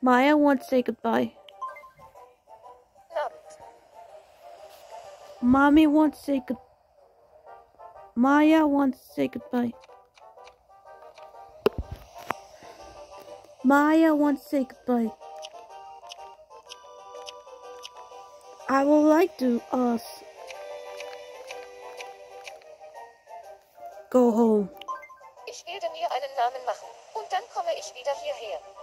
Maya wants to say goodbye. No. Mommy wants to say goodbye. Maya wants to say goodbye. Maya wants to say goodbye. I would like to go home. Ich werde mir einen Namen machen und dann komme ich wieder hierher.